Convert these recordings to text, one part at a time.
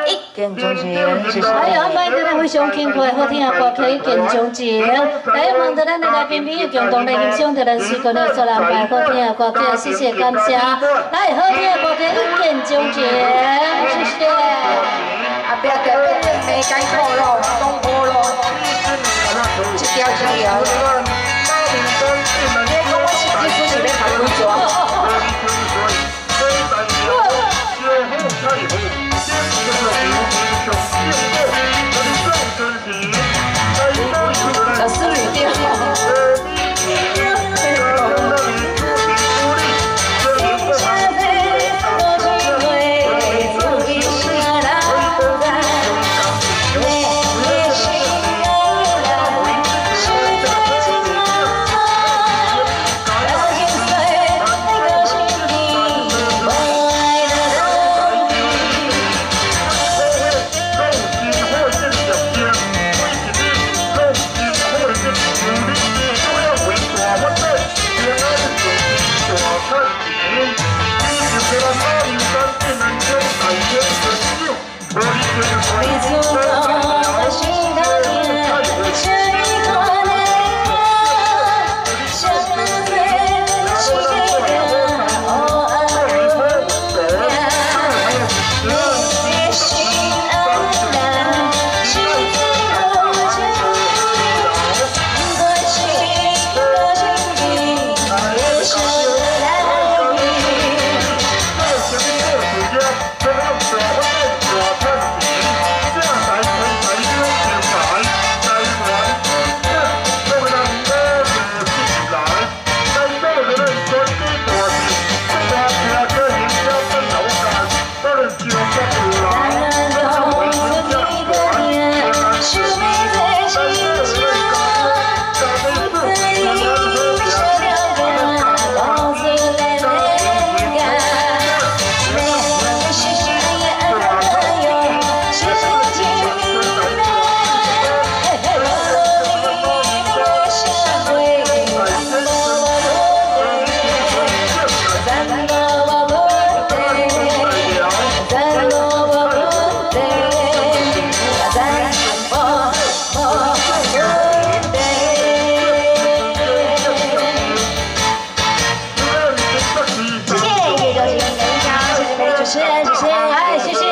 一见钟情，谢谢。 还有安排的非常轻快好听的歌曲，一见钟情。来望着咱的来宾朋友共同来欣赏着咱水果的所安排好听的歌曲，谢谢感谢。来，好听的歌曲一见钟情，谢谢。 啊，不要掉变变没改口咯，东坡咯，一条一条。你讲我设计师是要拍几撮？ 老师语调。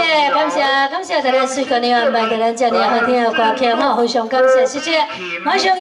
感谢咱水果牛安排的咱这样好听的歌曲，非常感谢，谢谢，马上。